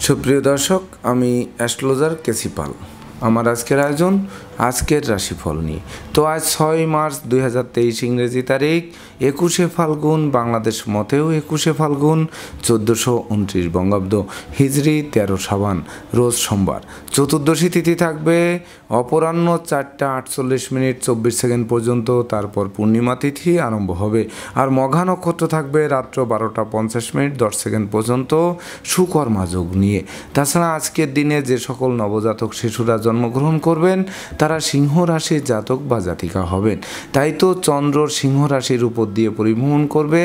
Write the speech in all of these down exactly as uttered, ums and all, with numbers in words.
সুপ্রিয় দর্শক, আমি অ্যাস্ট্রোলজার কে সি পাল। আমার আজকের আয়োজন আজকের রাশিফল নিয়ে। তো আজ ছয় মার্চ দুই হাজার তেইশ ইংরেজি তারিখ, একুশে ফাল্গুন, বাংলাদেশ মতেও একুশে ফাল্গুন, চোদ্দোশো উনত্রিশ বঙ্গাব্দ, হিজরি তেরো সাবান, রোজ সোমবার। চতুর্দশী তিথি থাকবে অপরাহ্ন চারটা আটচল্লিশ মিনিট চব্বিশ সেকেন্ড পর্যন্ত, তারপর পূর্ণিমা তিথি আরম্ভ হবে। আর মঘা নক্ষত্র থাকবে রাত্র বারোটা পঞ্চাশ মিনিট দশ সেকেন্ড পর্যন্ত, সুকর্মা যোগ নিয়ে। তাছাড়া আজকের দিনে যে সকল নবজাতক শিশুরা জন্মগ্রহণ করবেন তারা সিংহ রাশির জাতক বা জাতিকা হবেন। তাই তো চন্দ্র সিংহ রাশির উপর দিয়ে পরিভ্রমণ করবে।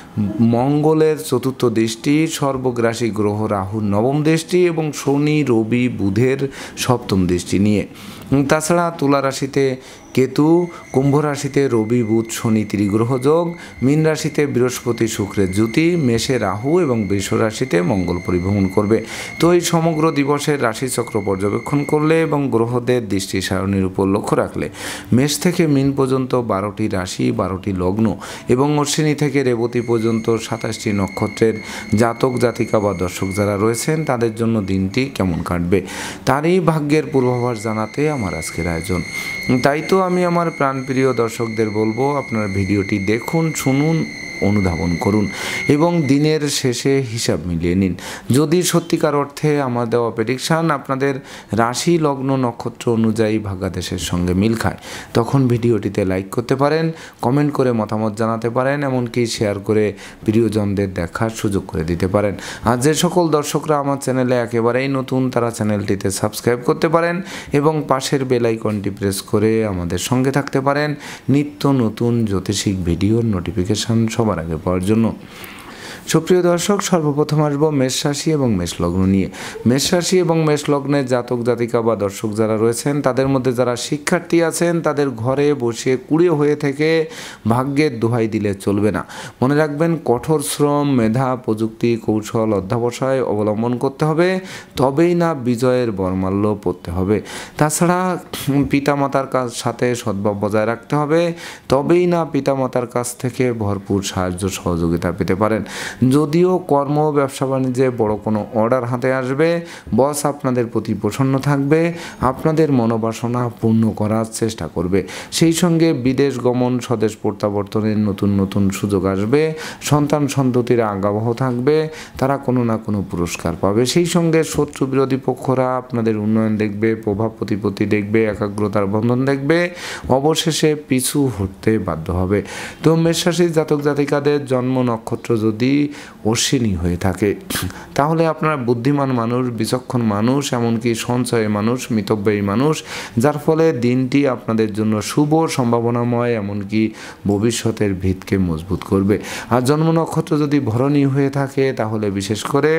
মঙ্গলের চতুর্থ দৃষ্টি, সর্বগ্রাসী গ্রহ রাহুর নবম দৃষ্টি এবং শনি রবি বুধের সপ্তম দৃষ্টি নিয়ে। তাছাড়া তুলা রাশিতে কেতু, কুম্ভ রাশিতে রবি বুধ শনি ত্রিগ্রহ যোগ, মীন রাশিতে বৃহস্পতি শুক্রের জ্যোতি, মেষে রাহু এবং বৃষ রাশিতে মঙ্গল পরিভ্রমণ করবে। তো এই সমগ্র দিবসের রাশিচক্র পর্যবেক্ষণ করলে এবং গ্রহদের দৃষ্টি সারণীর উপর লক্ষ্য রাখলে মেষ থেকে মীন পর্যন্ত বারোটি রাশি, বারোটি লগ্ন এবং অশ্বিনী থেকে রেবতী পর্যন্ত সাতাশটি নক্ষত্রের জাতক জাতিকা বা দর্শক যারা রয়েছেন তাদের জন্য দিনটি কেমন কাটবে তারই ভাগ্যের পূর্বাভাস জানাতে আমার আজকের আয়োজন। তাই তো আমি আমার প্রাণপ্রিয় দর্শকদের বলবো, আপনারা ভিডিওটি দেখুন, শুনুন, অনুধাবন করুন এবং দিনের শেষে হিসাব মিলিয়ে নিন। যদি সত্যিকার অর্থে আমার দেওয়া প্রেডিকশান আপনাদের রাশি লগ্ন নক্ষত্র অনুযায়ী ভাগ্যাদেশের সঙ্গে মিল খায়, তখন ভিডিওটিতে লাইক করতে পারেন, কমেন্ট করে মতামত জানাতে পারেন, এমনকি শেয়ার করে প্রিয়জনদের দেখার সুযোগ করে দিতে পারেন। আর যে সকল দর্শকরা আমার চ্যানেলে একেবারেই নতুন তারা চ্যানেলটিতে সাবস্ক্রাইব করতে পারেন এবং পাশের বেল আইকনটি প্রেস করে আমাদের সঙ্গে থাকতে পারেন নিত্য নতুন জ্যোতিষিক ভিডিওর নোটিফিকেশান সবার আগে পাওয়ার জন্য। সুপ্রিয় দর্শক, সর্বপ্রথম আসবো মেষ রাশি এবং মেষ লগ্ন নিয়ে। মেষ রাশি এবং মেষ লগ্নের জাতক জাতিকা বা দর্শক যারা রয়েছেন তাদের মধ্যে যারা শিক্ষার্থী আছেন তাদের ঘরে বসে কুড়ে হয়ে থেকে ভাগ্যের দোহাই দিলে চলবে না। মনে রাখবেন, কঠোর শ্রম, মেধা, প্রযুক্তি, কৌশল, অধ্যাবসায় অবলম্বন করতে হবে, তবেই না বিজয়ের বরমাল্য পড়তে হবে। তাছাড়া পিতামাতার কাছ সাথে সদ্ভাব বজায় রাখতে হবে, তবেই না পিতামাতার কাছ থেকে ভরপুর সাহায্য সহযোগিতা পেতে পারেন। যদিও কর্ম ব্যবসা বাণিজ্যে বড় কোনো অর্ডার হাতে আসবে, বস আপনাদের প্রতি প্রসন্ন থাকবে, আপনাদের মনোবাসনা পূর্ণ করার চেষ্টা করবে। সেই সঙ্গে বিদেশ গমন, স্বদেশ প্রত্যাবর্তনের নতুন নতুন সুযোগ আসবে, সন্তান সন্ততিরা আজ্ঞাবহ থাকবে, তারা কোনো না কোনো পুরস্কার পাবে। সেই সঙ্গে শত্রু বিরোধী পক্ষরা আপনাদের উন্নয়ন দেখবে, প্রভাব প্রতিপত্তি দেখবে, একাগ্রতার বন্ধন দেখবে, অবশেষে পিছু হটতে বাধ্য হবে। তো মেষ রাশির জাতক জাতিকাদের জন্ম নক্ষত্র যদি অশ্বিনী হয়ে থাকে তাহলে আপনারা বুদ্ধিমান মানুষ, বিচক্ষণ মানুষ, এমনকি সঞ্চয়ী মানুষ, মিতব্যয়ী মানুষ, যার ফলে দিনটি আপনাদের জন্য শুভ, সম্ভাবনাময়, এমনকি ভবিষ্যতের ভিতকে মজবুত করবে। আর জন্ম নক্ষত্র যদি ভরণী হয়ে থাকে তাহলে বিশেষ করে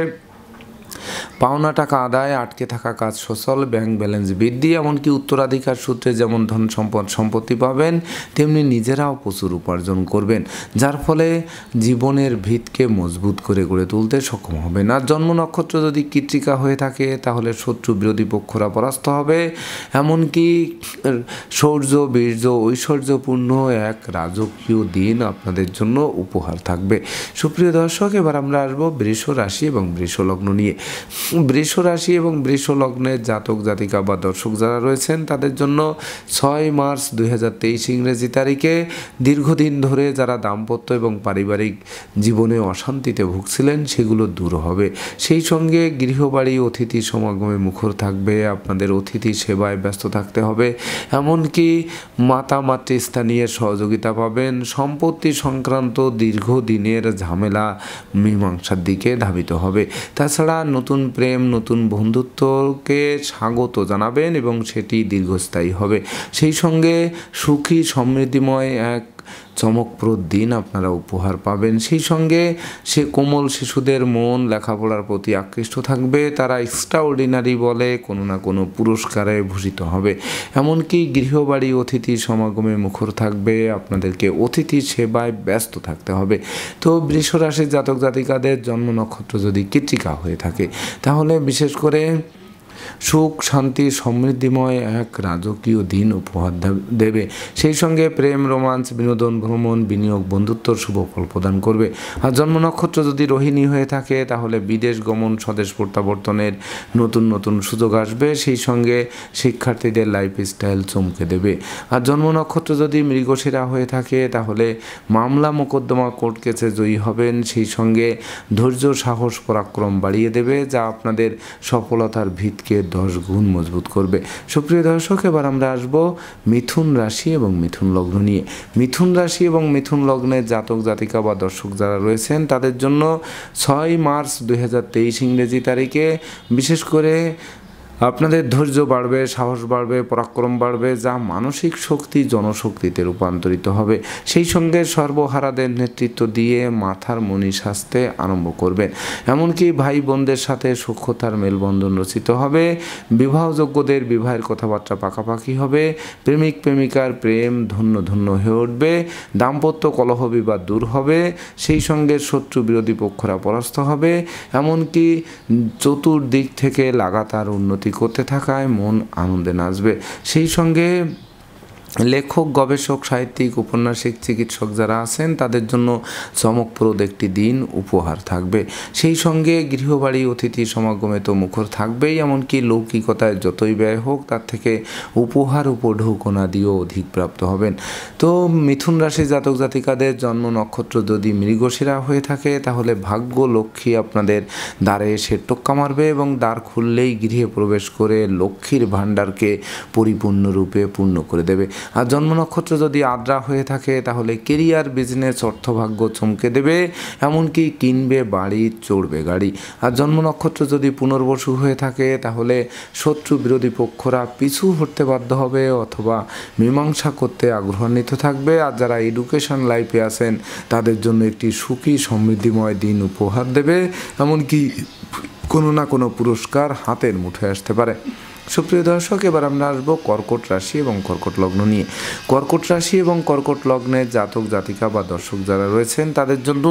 পাওনা টাকা আদায়, আটকে থাকা কাজ সচল, ব্যাংক ব্যালেন্স বৃদ্ধি, এমনকি উত্তরাধিকার সূত্রে যেমন ধন সম্পদ সম্পত্তি পাবেন তেমনি নিজেরাও প্রচুর উপার্জন করবেন, যার ফলে জীবনের ভিতকে মজবুত করে গড়ে তুলতে সক্ষম হবেন। আর জন্ম নক্ষত্র যদি কৃত্তিকা হয়ে থাকে তাহলে শত্রু বিরোধী পক্ষরা পরাস্ত হবে, এমনকি শৌর্য বীর্য ঐশ্বর্যপূর্ণ এক রাজকীয় দিন আপনাদের জন্য উপহার থাকবে। সুপ্রিয় দর্শক, এবার আমরা আসবো বৃষ রাশি এবং বৃষ লগ্ন নিয়ে। বৃষ রাশি এবং বৃষ লগ্নের জাতক জাতিকা বা দর্শক যারা রয়েছেন তাদের জন্য ছয় মার্চ দুই হাজার তেইশ ইংরেজি তারিখে দীর্ঘদিন ধরে যারা দাম্পত্য এবং পারিবারিক জীবনে অশান্তিতে ভুগছিলেন সেগুলো দূর হবে। সেই সঙ্গে গৃহবাড়ি অতিথি সমাগমে মুখর থাকবে, আপনাদের অতিথি সেবায় ব্যস্ত থাকতে হবে, এমনকি মাতা মাতৃস্থানীয় সহযোগিতা পাবেন। সম্পত্তি সংক্রান্ত দীর্ঘদিনের ঝামেলা মীমাংসার দিকে ধাবিত হবে। তাছাড়া নতুন প্রেম, নতুন বন্ধুত্বকে স্বাগত জানাবেন এবং সেটি দীর্ঘস্থায়ী হবে। সেই সঙ্গে সুখী সমৃদ্ধিময় এক চমকপ্রদ দিন আপনারা উপহার পাবেন। সেই সঙ্গে সে কোমল শিশুদের মন লেখাপড়ার প্রতি আকৃষ্ট থাকবে, তারা এক্সট্রাঅর্ডিনারি বলে কোনো না কোনো পুরস্কারে ভূষিত হবে, এমনকি গৃহবাড়ি অতিথি সমাগমে মুখর থাকবে, আপনাদেরকে অতিথি সেবায় ব্যস্ত থাকতে হবে। তো বৃষ রাশির জাতক জাতিকাদের জন্ম নক্ষত্র যদি কৃত্তিকা হয়ে থাকে তাহলে বিশেষ করে সুখ শান্তি সমৃদ্ধিময় এক রাজকীয় দিন উপহার দেবে। সেই সঙ্গে প্রেম রোমাঞ্চ বিনোদন ভ্রমণ বিনিয়োগ বন্ধুত্বর শুভ ফল প্রদান করবে। আর জন্ম নক্ষত্র যদি রোহিণী হয়ে থাকে তাহলে বিদেশ গমন স্বদেশ প্রত্যাবর্তনের নতুন নতুন সুযোগ আসবে। সেই সঙ্গে শিক্ষার্থীদের লাইফ স্টাইল চমকে দেবে। আর জন্ম নক্ষত্র যদি মৃগশিরা হয়ে থাকে তাহলে মামলা মোকদ্দমা কোর্ট কেসে জয়ী হবেন। সেই সঙ্গে ধৈর্য সাহস পরাক্রম বাড়িয়ে দেবে, যা আপনাদের সফলতার ভিতকে দশ গুণ মজবুত করবে। সুপ্রিয় দর্শক, এবার আমরা আসব মিথুন রাশি এবং মিথুন লগ্ন নিয়ে। মিথুন রাশি এবং মিথুন লগ্নের জাতক জাতিকা বা দর্শক যারা রয়েছেন তাদের জন্য ছয় মার্চ দুই হাজার তেইশ ইংরেজি তারিখে বিশেষ করে আপনাদের ধৈর্য বাড়বে, সাহস বাড়বে, পরাক্রম বাড়বে, যা মানসিক শক্তি জনশক্তিতে রূপান্তরিত হবে। সেই সঙ্গে সর্বহারাদের নেতৃত্ব দিয়ে মাথার মনি সাজতে আরম্ভ করবেন। এমনকি ভাই বোনদের সাথে সখ্যতার মেলবন্ধন রচিত হবে। বিবাহযোগ্যদের বিবাহের কথাবার্তা পাকাপাকি হবে। প্রেমিক প্রেমিকার প্রেম ধন্য ধন্য হয়ে উঠবে। দাম্পত্য কলহ বিবাদ দূর হবে। সেই সঙ্গে শত্রু বিরোধী পক্ষরা পরাস্ত হবে। এমনকি চতুর্দিক থেকে লাগাতার উন্নতি করতে থাকায় মন আনন্দে নাচবে। সেই সঙ্গে লেখক গবেষক সাহিত্যিক উপন্যাসিক চিকিৎসক যারা আছেন তাদের জন্য চমকপ্রদ একটি দিন উপহার থাকবে। সেই সঙ্গে গৃহবাড়ি অতিথি সমাগমে তো মুখর থাকবেই, এমনকি লৌকিকতায় যতই ব্যয় হোক তার থেকে উপহার উপঢৌকনা দিয়েও অধিক প্রাপ্ত হবেন। তো মিথুন রাশি জাতক জাতিকাদের জন্ম নক্ষত্র যদি মৃগশিরা হয়ে থাকে তাহলে ভাগ্য লক্ষ্মী আপনাদের দ্বারে এসে টোক্কা মারবে এবং দ্বার খুললেই গৃহে প্রবেশ করে লক্ষ্মীর ভাণ্ডারকে পরিপূর্ণরূপে পূর্ণ করে দেবে। আর জন্ম নক্ষত্র যদি আদ্রা হয়ে থাকে তাহলে কেরিয়ার বিজনেস অর্থভাগ্য চমকে দেবে, এমনকি কিনবে বাড়ি চড়বে গাড়ি। আর জন্ম নক্ষত্র যদি পুনর্বসু হয়ে থাকে তাহলে শত্রু বিরোধী পক্ষরা পিছু হটতে বাধ্য হবে অথবা মীমাংসা করতে আগ্রহান্বিত থাকবে। আর যারা এডুকেশন লাইফে আছেন তাদের জন্য একটি সুখী সমৃদ্ধিময় দিন উপহার দেবে, এমনকি কোনো না কোনো পুরস্কার হাতের মুঠোয় আসতে পারে। সুপ্রিয় দর্শক, এবার আমরা আসবো কর্কট রাশি এবং কর্কট লগ্ন নিয়ে। কর্কট রাশি এবং কর্কট লগ্নের জাতক জাতিকা বা দর্শক যারা রয়েছেন তাদের জন্য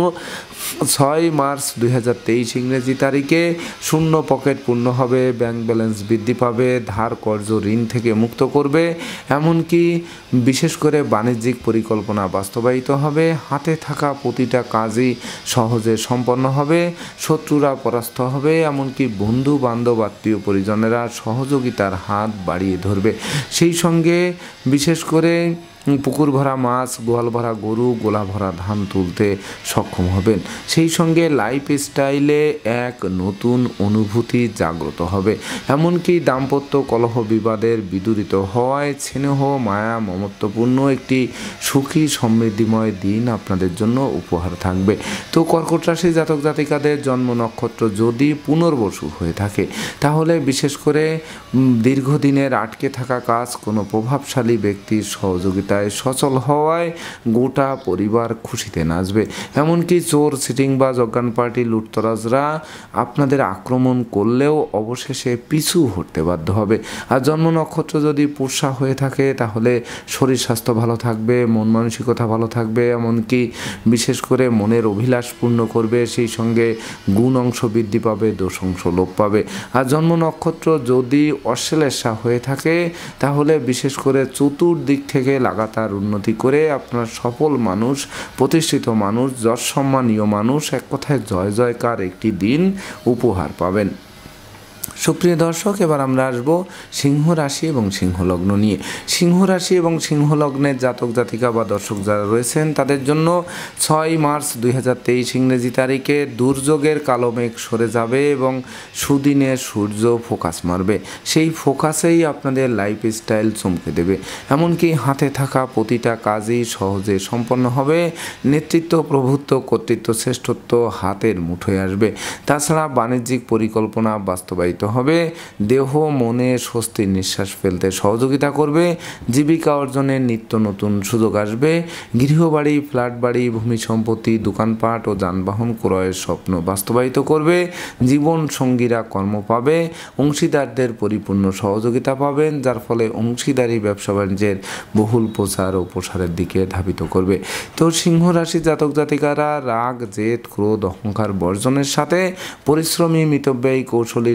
ছয় মার্চ দুই হাজার তেইশ ইংরেজি তারিখে শূন্য পকেট পূর্ণ হবে, ব্যাংক ব্যালেন্স বৃদ্ধি পাবে, ধার কর্জ ঋণ থেকে মুক্ত করবে, এমনকি বিশেষ করে বাণিজ্যিক পরিকল্পনা বাস্তবায়িত হবে। হাতে থাকা প্রতিটা কাজই সহজে সম্পন্ন হবে, শত্রুরা পরাস্ত হবে, এমনকি বন্ধু বান্ধব আত্মীয় পরিজনেরা সহযোগী তার হাত বাড়িয়ে ধরবে। সেই সঙ্গে বিশেষ করে পুকুর ভরা মাছ, গোয়াল ভরা গরু, গোলা ভরা ধান তুলতে সক্ষম হবেন। সেই সঙ্গে লাইফ স্টাইলে এক নতুন অনুভূতি জাগ্রত হবে, এমনকি দাম্পত্য কলহ বিবাদের বিদূরিত হওয়ায় স্নেহ মায়া মমত্বপূর্ণ একটি সুখী সমৃদ্ধিময় দিন আপনাদের জন্য উপহার থাকবে। তো কর্কট রাশি জাতক জাতিকাদের জন্ম নক্ষত্র যদি পুনর্বসু হয়ে থাকে তাহলে বিশেষ করে দীর্ঘদিনের আটকে থাকা কাজ কোনো প্রভাবশালী ব্যক্তির সহযোগিতায় সচল হওয়ায় গোটা পরিবার খুশিতে নাচবে, এমনকি চোর সিটিংবাজ অজ্ঞান পার্টি লুটতরাজরা আপনাদের আক্রমণ করলেও অবশেষে পিছু হটতে বাধ্য হবে। আর জন্ম নক্ষত্র যদি পুষ্যা হয়ে থাকে তাহলে শরীর স্বাস্থ্য ভালো থাকবে, মন মানসিকতা ভালো থাকবে, এমনকি বিশেষ করে মনের অভিলাষ পূর্ণ করবে। সেই সঙ্গে গুণ অংশ বৃদ্ধি পাবে, দোষ অংশ লোপ পাবে। আর জন্ম নক্ষত্র যদি অশ্লেষা হয়ে থাকে তাহলে বিশেষ করে চতুর্দিক থেকে লাগাতার উন্নতি করে আপনার সফল মানুষ, প্রতিষ্ঠিত মানুষ, যশ সম্মানীয় মানুষ, এক কথায় জয় জয়কার একটি দিন উপহার পাবেন। সুপ্রিয় দর্শক, এবার আমরা আসবো সিংহ রাশি এবং সিংহ লগ্ন নিয়ে। সিংহ রাশি এবং সিংহ লগ্নের জাতক জাতিকা বা দর্শক যারা রয়েছেন তাদের জন্য ছয় মার্চ দুই হাজার তেইশ ইংরেজি তারিখে দুর্যোগের কালো মেঘ সরে যাবে এবং সুদিনে সূর্য ফোকাস মারবে। সেই ফোকাসেই আপনাদের লাইফ স্টাইল চমকে দেবে, এমনকি হাতে থাকা প্রতিটা কাজই সহজে সম্পন্ন হবে। নেতৃত্ব প্রভুত্ব কর্তৃত্ব শ্রেষ্ঠত্ব হাতের মুঠোয় আসবে। তাছাড়া বাণিজ্যিক পরিকল্পনা বাস্তবায়িত হবে, দেহ মনে স্বস্তির নিঃশ্বাস ফেলতে সহযোগিতা করবে, জীবিকা অর্জনের নিত্য নতুন সুযোগ আসবে, গৃহবাড়ি ফ্ল্যাট বাড়ি ভূমি সম্পত্তি দোকানপাট ও যানবাহন ক্রয়ের স্বপ্ন বাস্তবায়িত করবে, জীবন সঙ্গীরা কর্ম পাবে, অংশীদারদের পরিপূর্ণ সহযোগিতা পাবেন, যার ফলে অংশীদারি ব্যবসা বাণিজ্যের বহুল প্রচার ও প্রসারের দিকে ধাবিত করবে। তো সিংহ রাশি জাতক জাতিকারা রাগ জেদ ক্রোধ অহংকার বর্জনের সাথে পরিশ্রমী মিতব্যয়ী কৌশলী সঞ্চয়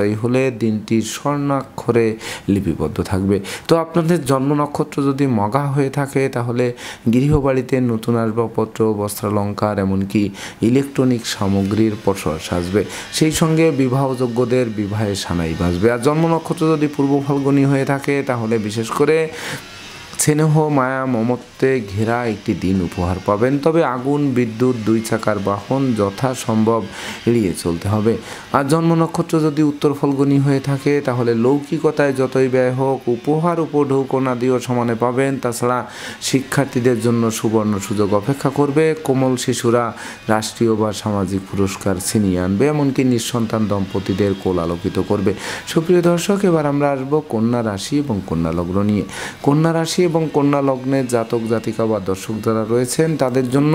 যাচাই হলে দিনটি স্বর্ণাক্ষরে লিপিবদ্ধ থাকবে। তো আপনাদের জন্ম নক্ষত্র যদি মগা হয়ে থাকে তাহলে গৃহবাড়িতে নতুন আসবাবপত্র, বস্ত্রালঙ্কার, এমনকি ইলেকট্রনিক সামগ্রীর প্রসার সাজবে। সেই সঙ্গে বিবাহযোগ্যদের বিবাহে সানাই বাজবে। আর জন্ম নক্ষত্র যদি পূর্ব ফাল্গুনী হয়ে থাকে তাহলে বিশেষ করে স্নেহ, মায়া, মমত্বে ঘেরা একটি দিন উপহার পাবেন। তবে আগুন, বিদ্যুৎ, দুই চাকার বাহন যথাসম্ভব এড়িয়ে চলতে হবে। আর জন্ম নক্ষত্র যদি উত্তর ফাল্গুনী হয়ে থাকে তাহলে লৌকিকতায় যতই ব্যয় হোক উপহার, উপঢৌকনাদিও সমানে পাবেন। তাছাড়া শিক্ষার্থীদের জন্য সুবর্ণ সুযোগ অপেক্ষা করবে। কোমল শিশুরা রাষ্ট্রীয় বা সামাজিক পুরস্কার ছিনিয়ে আনবে, এমনকি নিঃসন্তান দম্পতিদের কোল আলোকিত করবে। সুপ্রিয় দর্শক, এবার আমরা আসবো কন্যা রাশি এবং কন্যা লগ্ন নিয়ে। কন্যা রাশি এবং কন্যা লগ্নের জাতক জাতিকা বা দর্শক যারা রয়েছেন তাদের জন্য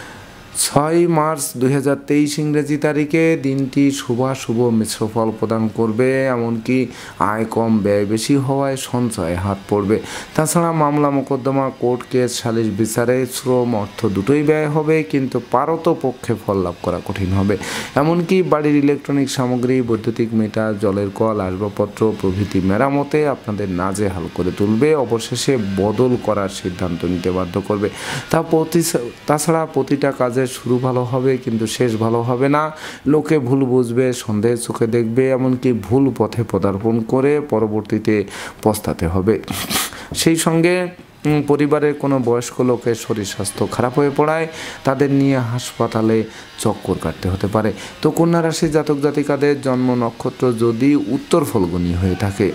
ছয় মার্চ দুই হাজার তেইশ ইংরেজি তারিখে দিনটি শুভাশুভ মিশ্র ফল প্রদান করবে। এমনকি আয় কম ব্যয় বেশি হওয়ায় সঞ্চয়ে হাত পড়বে। তাছাড়া মামলা মোকদ্দমা, কোর্ট কেস, সালিশ বিচারে শ্রম, অর্থ দুটোই ব্যয় হবে, কিন্তু পারত পক্ষে ফল লাভ করা কঠিন হবে। এমনকি বাড়ির ইলেকট্রনিক সামগ্রী, বৈদ্যুতিক মিটার, জলের কল, আসবাবপত্র প্রভৃতি মেরামতে আপনাদের নাজেহাল করে তুলবে। অবশেষে বদল করার সিদ্ধান্ত নিতে বাধ্য করবে। তা প্রতি তাছাড়া প্রতিটা কাজে শুরু ভালো হবে কিন্তু শেষ ভালো হবে না। লোকে ভুল বুঝবে, সন্দেহের চোখে দেখবে, এমনকি ভুল পথে পদার্পণ করে পরবর্তীতে পস্তাতে হবে। সেই সঙ্গে পরিবারের কোনো বয়স্ক লোকের শরীর স্বাস্থ্য খারাপ হয়ে পড়ায় তাদের নিয়ে হাসপাতালে চক্কর কাটতে হতে পারে। তো কন্যা রাশির জাতক জাতিকাদের জন্ম নক্ষত্র যদি উত্তর ফাল্গুনী হয়ে থাকে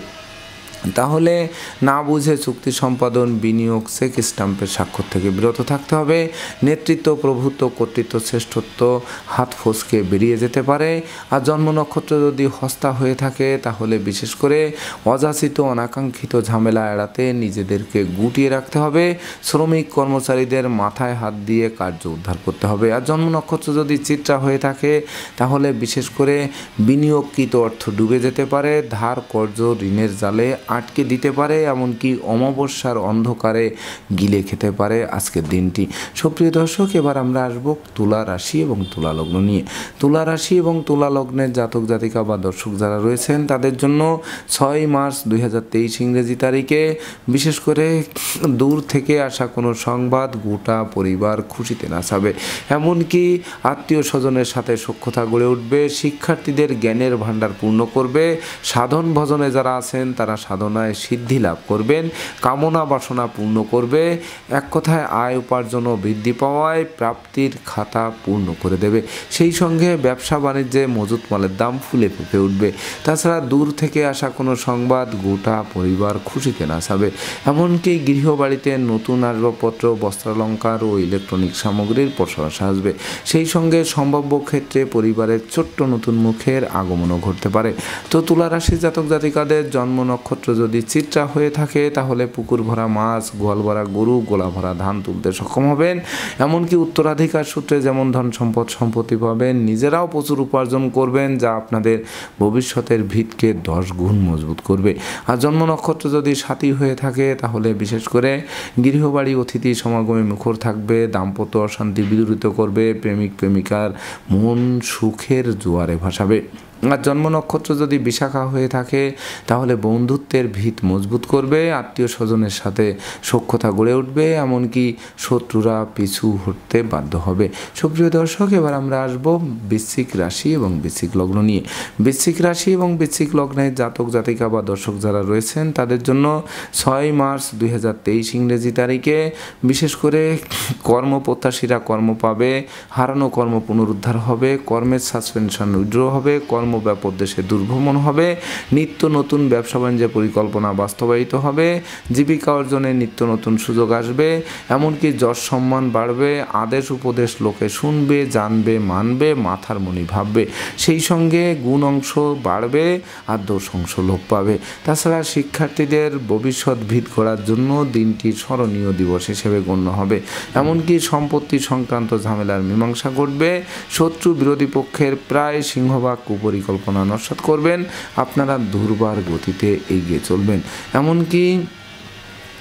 তাহলে না বুঝে চুক্তি সম্পাদন, বিনিয়োগ, চেক স্টাম্পের স্বাক্ষর থেকে বিরত থাকতে হবে। নেতৃত্ব, প্রভুত্ব, কর্তৃত্ব, শ্রেষ্ঠত্ব হাত ফসকে বেরিয়ে যেতে পারে। আর জন্ম নক্ষত্র যদি হস্তা হয়ে থাকে তাহলে বিশেষ করে অযাচিত অনাকাঙ্ক্ষিত ঝামেলা এড়াতে নিজেদেরকে গুটিয়ে রাখতে হবে। শ্রমিক কর্মচারীদের মাথায় হাত দিয়ে কার্য উদ্ধার করতে হবে। আর জন্ম নক্ষত্র যদি চিত্রা হয়ে থাকে তাহলে বিশেষ করে বিনিয়োগকৃত অর্থ ডুবে যেতে পারে, ধার কর্জ ঋণের জালে আটকে দিতে পারে, এমনকি অমাবস্যার অন্ধকারে গিলে খেতে পারে আজকের দিনটি। সুপ্রিয় দর্শক, এবার আমরা আসবো তুলা রাশি এবং তুলা লগ্ন নিয়ে। তুলা রাশি এবং তুলা লগ্নের জাতক জাতিকা বা দর্শক যারা রয়েছেন তাদের জন্য ছয় মার্চ দুই হাজার তেইশ ইংরেজি তারিখে বিশেষ করে দূর থেকে আসা কোনো সংবাদ গোটা পরিবার খুশিতে নাচাবে। এমনকি আত্মীয় স্বজনের সাথে সখ্যতা গড়ে উঠবে। শিক্ষার্থীদের জ্ঞানের ভাণ্ডার পূর্ণ করবে। সাধন ভজনে যারা আছেন তারা সাধনায় সিদ্ধি লাভ করবেন। কামনা বাসনা পূর্ণ করবে। এক কথায় আয় উপার্জন বৃদ্ধি পাওয়ায় প্রাপ্তির খাতা পূর্ণ করে দেবে। সেই সঙ্গে ব্যবসা বাণিজ্যে মজুত মালের দাম ফুলে ফেঁপে উঠবে। তাছাড়া দূর থেকে আসা কোনো সংবাদ গোটা পরিবার খুশিতে নাচাবে। এমনকি গৃহবাড়িতে নতুন আসবাবপত্র, বস্ত্রালঙ্কার ও ইলেকট্রনিক সামগ্রীর প্রসার সাজবে। সেই সঙ্গে সম্ভাব্য ক্ষেত্রে পরিবারের ছোট্ট নতুন মুখের আগমনও ঘটতে পারে। তো তুলা রাশির জাতক জাতিকাদের জন্ম নক্ষত্র যদি চিত্রা হয়ে থাকে তাহলে পুকুর ভরা মাছ, গোয়াল ভরা গরু, গোলা ভরা ধান তুলতে সক্ষম হবেন। এমনকি উত্তরাধিকার সূত্রে যেমন ধন সম্পদ সম্পত্তি পাবেন, নিজেরাও প্রচুর উপার্জন করবেন, যা আপনাদের ভবিষ্যতের ভিতকে দশ গুণ মজবুত করবে। আর জন্ম নক্ষত্র যদি সাথী হয়ে থাকে তাহলে বিশেষ করে গৃহবাড়ি অতিথি সমাগমে মুখর থাকবে, দাম্পত্য অশান্তি বিদূরিত করবে, প্রেমিক প্রেমিকার মন সুখের জোয়ারে ভাসাবে। আর জন্ম নক্ষত্র যদি বিশাখা হয়ে থাকে তাহলে বন্ধুত্বের ভিত মজবুত করবে, আত্মীয় স্বজনের সাথে সখ্যতা গড়ে উঠবে, এমনকি শত্রুরা পিছু হটতে বাধ্য হবে। সুপ্রিয় দর্শক, এবার আমরা আসবো বৃশ্চিক রাশি এবং বৃশ্চিক লগ্ন নিয়ে। বৃশ্চিক রাশি এবং বৃশ্চিক লগ্নের জাতক জাতিকা বা দর্শক যারা রয়েছেন তাদের জন্য ছয় মার্চ দুই হাজার তেইশ ইংরেজি তারিখে বিশেষ করে কর্মপ্রত্যাশীরা কর্ম পাবে, হারানো কর্ম পুনরুদ্ধার হবে, কর্মের সাসপেনশন উইথড্র হবে, কর্ম ব্যাপক দেশে দুর্ভ্রমণ হবে, নিত্য নতুন ব্যবসা বাণিজ্যের পরিকল্পনা বাস্তবায়িত হবে, জীবিকা অর্জনে নিত্য নতুন সুযোগ আসবে, এমনকি যশ সম্মান বাড়বে, আদেশ উপদেশ লোকে শুনবে, জানবে, মানবে, মাথার মনি ভাববে। সেই সঙ্গে গুণ অংশ বাড়বে আর দোষ অংশ লোপ পাবে। তাছাড়া শিক্ষার্থীদের ভবিষ্যৎ ভিত গড়ার জন্য দিনটি স্মরণীয় দিবস হিসেবে গণ্য হবে। এমনকি সম্পত্তি সংক্রান্ত ঝামেলার মীমাংসা ঘটবে। শত্রু বিরোধী পক্ষের প্রায় সিংহভাগ কুপরিকল্পনা নস্যাৎ করবেন। আপনারা দুর্বার গতিতে এগিয়ে চলবেন। এমনকি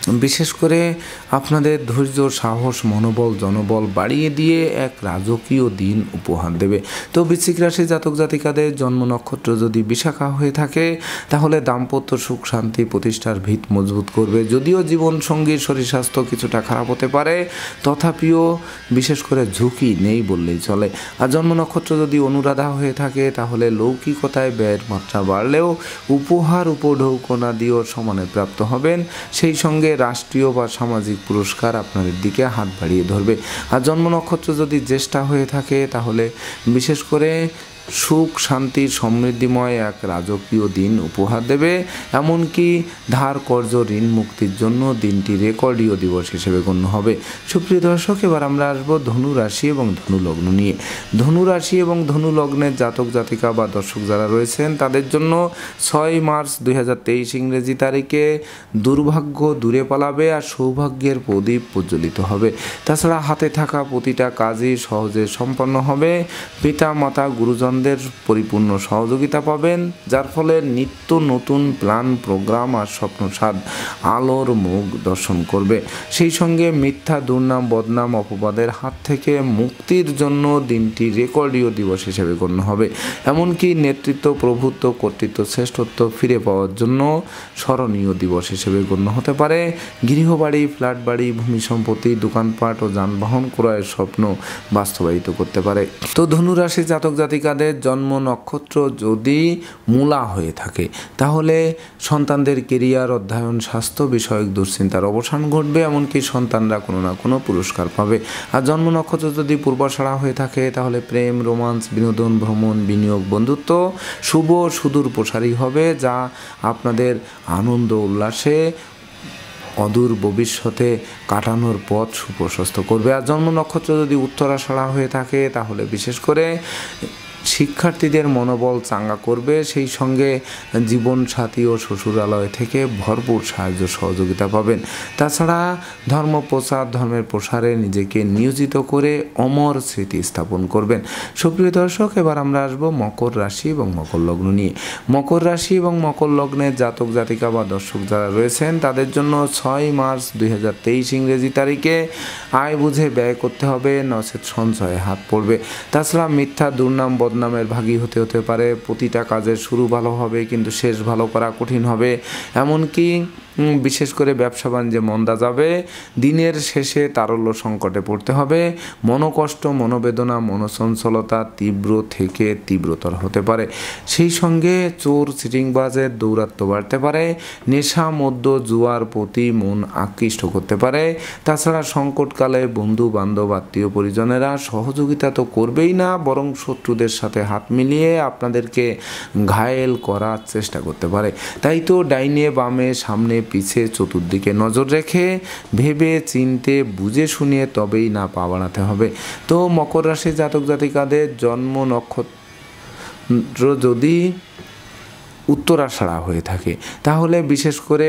বিশেষ করে আপনাদের ধৈর্য, সাহস, মনোবল, জনবল বাড়িয়ে দিয়ে এক রাজকীয় দিন উপহার দেবে। তো বৃশ্চিক রাশি জাতক জাতিকাদের জন্ম নক্ষত্র যদি বিশাখা হয়ে থাকে তাহলে দাম্পত্য সুখ শান্তি প্রতিষ্ঠার ভিত মজবুত করবে। যদিও জীবনসঙ্গীর শরীর স্বাস্থ্য কিছুটা খারাপ হতে পারে, তথাপিও বিশেষ করে ঝুঁকি নেই বললেই চলে। আর জন্ম নক্ষত্র যদি অনুরাধা হয়ে থাকে তাহলে লৌকিকতায় ব্যয়ের মাত্রা বাড়লেও উপহার উপঢৌকনা দিয়েও সমানে প্রাপ্ত হবেন। সেই সঙ্গে রাষ্ট্রীয় বা সামাজিক পুরস্কার আপনাদের দিকে হাত বাড়িয়ে ধরবে। আর জন্ম নক্ষত্র যদি জ্যেষ্ঠা হয়ে থাকে তাহলে বিশেষ করে সুখ শান্তি সমৃদ্ধিময় এক রাজকীয় দিন উপহার দেবে। এমনকি ধার কর্জ ঋণ মুক্তির জন্য দিনটি রেকর্ডীয় দিবস হিসেবে গণ্য হবে। সুপ্রিয় দর্শক, এবার আমরা আসবো ধনু রাশি এবং ধনু লগ্ন নিয়ে। ধনু রাশি এবং ধনু লগ্নের জাতক জাতিকা বা দর্শক যারা রয়েছেন তাদের জন্য ছয় মার্চ দুই হাজার তেইশ ইংরেজি তারিখে দুর্ভাগ্য দূরে পালাবে আর সৌভাগ্যের প্রদীপ প্রজ্বলিত হবে। তাছাড়া হাতে থাকা প্রতিটা কাজই সহজে সম্পন্ন হবে। পিতা মাতা গুরুজন পরিপূর্ণ সহযোগিতা পাবেন, যার ফলে নিত্য নতুন প্ল্যান প্রোগ্রাম আর স্বপ্নসাদ আলোর মুখ দর্শন করবে। সেই সঙ্গে মিথ্যা দুর্নাম বদনাম অপবাদের হাত থেকে মুক্তির জন্য দিনটি রেকর্ডীয় দিবস হিসেবে গণ্য হবে। এমনকি নেতৃত্ব প্রভুত্ব কর্তৃত্ব শ্রেষ্ঠত্ব ফিরে পাওয়ার জন্য স্মরণীয় দিবস হিসেবে গণ্য হতে পারে। গৃহবাড়ি ফ্ল্যাট বাড়ি ভূমি সম্পত্তি দোকানপাট ও যানবাহন ক্রয়ের স্বপ্ন বাস্তবায়িত করতে পারে। তো ধনুরাশি জাতক জাতিকাদের জন্ম নক্ষত্র যদি মূলা হয়ে থাকে তাহলে সন্তানদের কেরিয়ার অধ্যয়ন স্বাস্থ্য বিষয়ক দুশ্চিন্তার অবসান ঘটবে। এমনকি সন্তানরা কোনো না কোনো পুরস্কার পাবে। আর জন্ম নক্ষত্র যদি পূর্বাষাঢ়া হয়ে থাকে তাহলে প্রেম রোমান্স বিনোদন ভ্রমণ বিনিয়োগ বন্ধুত্ব শুভ সুদূর প্রসারী হবে, যা আপনাদের আনন্দ উল্লাসে অদূর ভবিষ্যতে কাটানোর পথ সুপ্রশস্ত করবে। আর জন্ম নক্ষত্র যদি উত্তরাষাঢ়া হয়ে থাকে তাহলে বিশেষ করে শিক্ষার্থীদের মনোবল চাঙ্গা করবে। সেই সঙ্গে জীবনসাথী ও শ্বশুরালয় থেকে ভরপুর সাহায্য সহযোগিতা পাবেন। তাছাড়া ধর্ম প্রচার ধর্মের প্রসারে নিজেকে নিয়োজিত করে অমর স্মৃতি স্থাপন করবেন। সুপ্রিয় দর্শক, এবার আমরা আসবো মকর রাশি এবং মকর লগ্ন নিয়ে। মকর রাশি এবং মকর লগ্নের জাতক জাতিকা বা দর্শক যারা রয়েছেন তাদের জন্য ছয় মার্চ দুই হাজার তেইশ ইংরেজি তারিখে আয় বুঝে ব্যয় করতে হবে, নচেত সঞ্চয়ে হাত পড়বে। তাছাড়া মিথ্যা দুর্নাম বদনামের ভাগী হতে হতে পারে। প্রতিটা কাজের শুরু ভালো হবে কিন্তু শেষ ভালো করা কঠিন হবে। এমনকি বিশেষ করে ব্যবসা বাণিজ্যে মন্দা যাবে। দিনের শেষে তারল্য সংকটে পড়তে হবে। মনোকষ্ট মনোবেদনা মনোচঞ্চলতা তীব্র থেকে তীব্রতর হতে পারে। সেই সঙ্গে চোর চিটিংবাজের দৌরাত্ম্য বাড়তে পারে। নেশা মদ্য জুয়ার প্রতি মন আকৃষ্ট করতে পারে। তাছাড়া সংকটকালে বন্ধু বান্ধব আত্মীয় পরিজনেরা সহযোগিতা তো করবেই না, বরং শত্রুদের সাথে হাত মিলিয়ে আপনাদেরকে ঘায়েল করার চেষ্টা করতে পারে। তাই তো ডাইনে বামে সামনে পিছে চতুর্দিকে নজর রেখে ভেবে চিনতে বুঝে শুনিয়ে তবেই না পা বাড়াতে হবে। তো মকর রাশি জাতক জাতিকাদের জন্ম নক্ষত্র যদি উত্তরাষাঢ়া হয়ে থাকে তাহলে বিশেষ করে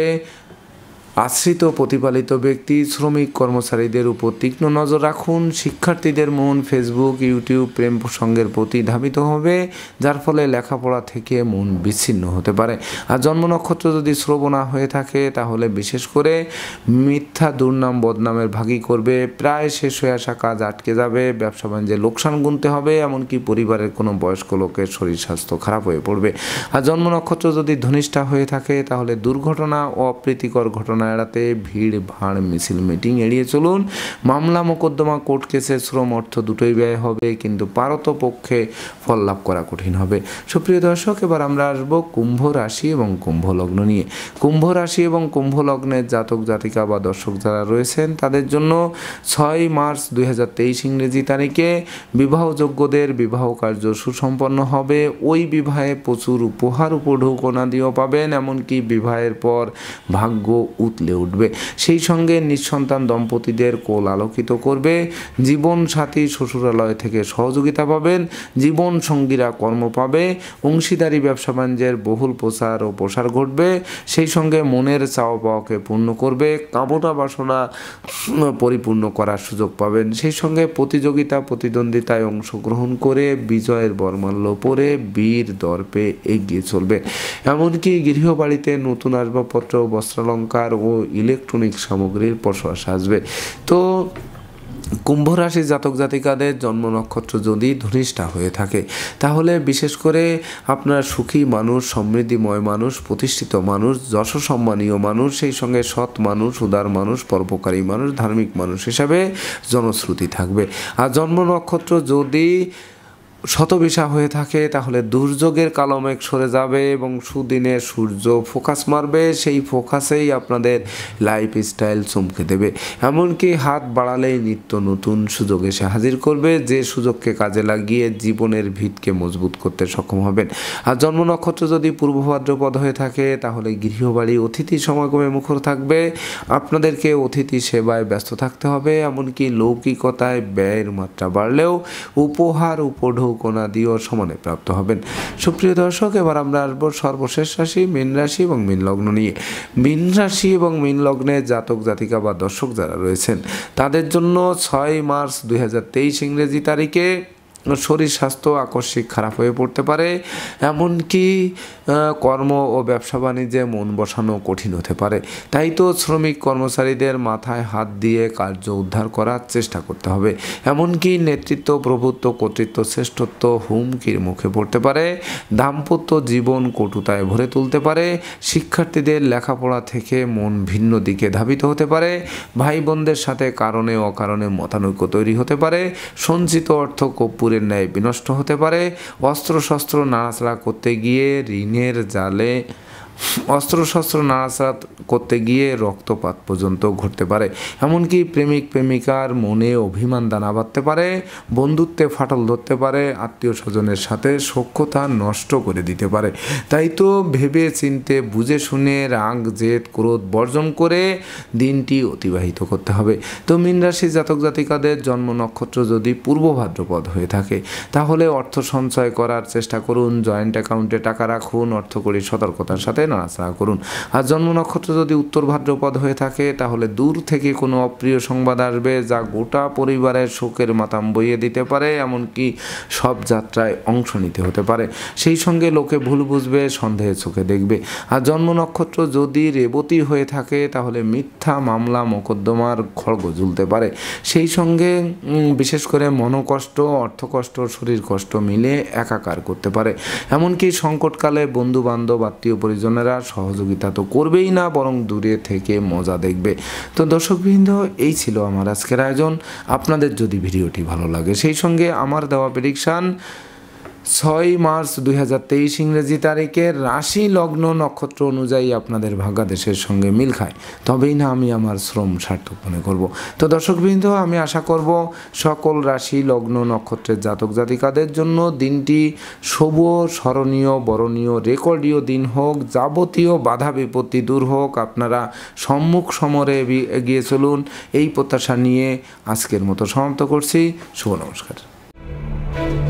আশ্রিত প্রতিপালিত ব্যক্তি শ্রমিক কর্মচারীদের উপর তীক্ষ্ণ নজর রাখুন। শিক্ষার্থীদের মন ফেসবুক ইউটিউব প্রেম প্রসঙ্গের প্রতি ধাবিত হবে, যার ফলে লেখাপড়া থেকে মন বিচ্ছিন্ন হতে পারে। আর জন্ম নক্ষত্র যদি শ্রবণা হয়ে থাকে তাহলে বিশেষ করে মিথ্যা দুর্নাম বদনামের ভাগী করবে। প্রায় শেষ হয়ে আসা কাজ আটকে যাবে, ব্যবসা বাণিজ্যে লোকসান গুনতে হবে। এমনকি পরিবারের কোনো বয়স্ক লোকের শরীর স্বাস্থ্য খারাপ হয়ে পড়বে। আর জন্ম নক্ষত্র যদি ধনিষ্ঠা হয়ে থাকে তাহলে দুর্ঘটনা ও অপ্রীতিকর ঘটনা এড়াতে ভিড় ভাড় মিছিল মিটিং এড়িয়ে চলুন। মামলা মোকদ্দমা কোর্ট কেসে শ্রম অর্থ দুটোই ব্যয় হবে, কিন্তু পারত পক্ষে ফল লাভ করা কঠিন হবে। সুপ্রিয় দর্শক, এবার আমরা আসবো কুম্ভ রাশি এবং কুম্ভ লগ্ন নিয়ে। কুম্ভ রাশি এবং কুম্ভ লগ্নের জাতক জাতিকা বা দর্শক যারা রয়েছেন তাদের জন্য ছয় মার্চ দুই হাজার তেইশ ইংরেজি তারিখে বিবাহযোগ্যদের বিবাহ কার্য সুসম্পন্ন হবে। ওই বিবাহে প্রচুর উপহার উপঢৌকনা দিয়েও পাবেন। এমনকি বিবাহের পর ভাগ্য উতলে উঠবে। সেই সঙ্গে নিঃসন্তান দম্পতিদের কোল আলোকিত করবে। জীবন সাথী শ্বশুরালয় থেকে সহযোগিতা পাবেন। জীবন সঙ্গীরা কর্ম পাবে। অংশীদারি ব্যবসা বাণিজ্যের বহুল প্রচার ও প্রসার ঘটবে। সেই সঙ্গে মনের চাওয়া পাওয়াকে পূর্ণ করবে। কামনা বাসনা পরিপূর্ণ করার সুযোগ পাবেন। সেই সঙ্গে প্রতিযোগিতা প্রতিদ্বন্দ্বিতায় অংশগ্রহণ করে বিজয়ের বর্মাল্য পরে বীর দর্পে এগিয়ে চলবে। এমনকি গৃহবাড়িতে নতুন আসবাবপত্র বস্ত্রালঙ্কার ও ইলেকট্রনিক সামগ্রীর প্রশ্বাস আসবে। তো কুম্ভ রাশির জাতক জাতিকাদের জন্ম নক্ষত্র যদি ধনিষ্ঠা হয়ে থাকে তাহলে বিশেষ করে আপনার সুখী মানুষ, সমৃদ্ধিময় মানুষ, প্রতিষ্ঠিত মানুষ, যশ সম্মানীয় মানুষ, সেই সঙ্গে সৎ মানুষ, উদার মানুষ, পরোপকারী মানুষ, ধার্মিক মানুষ হিসাবে জনশ্রুতি থাকবে। আর জন্ম নক্ষত্র যদি শতবিশা হয়ে থাকে তাহলে দুর্যোগের কালো মেঘ সরে যাবে এবং সুদিনে সূর্য ফোকাস মারবে, সেই ফোকাসেই আপনাদের লাইফ স্টাইল চমকে দেবে। এমনকি হাত বাড়ালেই নিত্য নতুন সুযোগ এসে হাজির করবে, যে সুযোগকে কাজে লাগিয়ে জীবনের ভিতকে মজবুত করতে সক্ষম হবেন। আর জন্ম নক্ষত্র যদি পূর্ব ভাদ্রপদ হয়ে থাকে তাহলে গৃহবাড়ি অতিথি সমাগমে মুখর থাকবে, আপনাদেরকে অতিথি সেবায় ব্যস্ত থাকতে হবে। এমনকি লৌকিকতায় ব্যয়ের মাত্রা বাড়লেও উপহার উপঢৌ কোনা দিয়েও সমানে প্রাপ্ত হবেন। সুপ্রিয় দর্শক, এবার আমরা আসবো সর্বশেষ রাশি মীন রাশি এবং মীন লগ্ন নিয়ে। মীন রাশি এবং মীন লগ্নে জাতক জাতিকা বা দর্শক যারা রয়েছেন তাদের জন্য ছয় মার্চ দুই হাজার তেইশ ইংরেজি তারিখে শরীর স্বাস্থ্য আকস্মিক খারাপ হয়ে পড়তে পারে, এমনকি কর্ম ও ব্যবসা বাণিজ্যে মন বসানো কঠিন হতে পারে। তাই তো শ্রমিক কর্মচারীদের মাথায় হাত দিয়ে কার্য উদ্ধার করার চেষ্টা করতে হবে। এমনকি নেতৃত্ব, প্রভুত্ব, কর্তৃত্ব, শ্রেষ্ঠত্ব হুমকির মুখে পড়তে পারে। দাম্পত্য জীবন কটুতায় ভরে তুলতে পারে। শিক্ষার্থীদের লেখাপড়া থেকে মন ভিন্ন দিকে ধাবিত হতে পারে। ভাই বোনদের সাথে কারণে অকারণে মতানৈক্য তৈরি হতে পারে। সঞ্চিত অর্থ কর্পূরের ন্যায় বিনষ্ট হতে পারে। অস্ত্রশস্ত্র নাড়াচাড়া করতে গিয়ে ঋণের জালে অস্ত্রশস্ত্র নাড়াচাড়া করতে গিয়ে রক্তপাত পর্যন্ত ঘটতে পারে। এমনকি প্রেমিক প্রেমিকার মনে অভিমান দানা বাঁধতে পারে। বন্ধুত্বে ফাটল ধরতে পারে। আত্মীয় স্বজনের সাথে সখ্যতা নষ্ট করে দিতে পারে। তাই তো ভেবে চিনতে বুঝে শুনে রাগ জেদ ক্রোধ বর্জন করে দিনটি অতিবাহিত করতে হবে। তো মীন রাশি জাতক জাতিকাদের জন্ম নক্ষত্র যদি পূর্ব ভাদ্রপদ হয়ে থাকে তাহলে অর্থ সঞ্চয় করার চেষ্টা করুন। জয়েন্ট অ্যাকাউন্টে টাকা রাখুন। অর্থকরী সতর্কতার সাথে নাড়াচাড়া করুন। আর জন্ম নক্ষত্র যদি উত্তর ভাদ্রপদ হয়ে থাকে তাহলে দূর থেকে কোনো অপ্রিয় সংবাদ আসবে যা গোটা পরিবারের শোকের মাতাম বইয়ে দিতে পারে। এমনকি সব যাত্রায় অংশ নিতে হতে পারে। সেই সঙ্গে লোকে ভুল বুঝবে, সন্দেহের চোখে দেখবে। আর জন্ম নক্ষত্র যদি রেবতী হয়ে থাকে তাহলে মিথ্যা মামলা মোকদ্দমার খড়গ ঝুলতে পারে। সেই সঙ্গে বিশেষ করে মনোকষ্ট, অর্থকষ্ট, শরীর কষ্ট মিলে একাকার করতে পারে। এমনকি সংকটকালে বন্ধু বান্ধব, আত্মীয় পরিজনেরা সহযোগিতা তো করবেই না, বরং দূরে থেকে মজা দেখবে। তো দর্শকবৃন্দ, এই ছিল আমার আজকের আয়োজন। আপনাদের যদি ভিডিওটি ভালো লাগে সেই সঙ্গে আমার দেওয়া প্রেডিকশান ছয় মার্চ দুই হাজার তেইশ ইংরেজি তারিখে রাশি লগ্ন নক্ষত্র অনুযায়ী আপনাদের ভাগ্যাদেশের সঙ্গে মিল খায়, তবেই না আমি আমার শ্রম সার্থক মনে করব। তো দর্শকবৃন্দ, আমি আশা করব সকল রাশি লগ্ন নক্ষত্রের জাতক জাতিকাদের জন্য দিনটি শুভ, স্মরণীয়, বরণীয়, রেকর্ডীয় দিন হোক। যাবতীয় বাধা বিপত্তি দূর হোক। আপনারা সম্মুখ সমরে এগিয়ে চলুন, এই প্রত্যাশা নিয়ে আজকের মতো সমাপ্ত করছি। শুভ নমস্কার।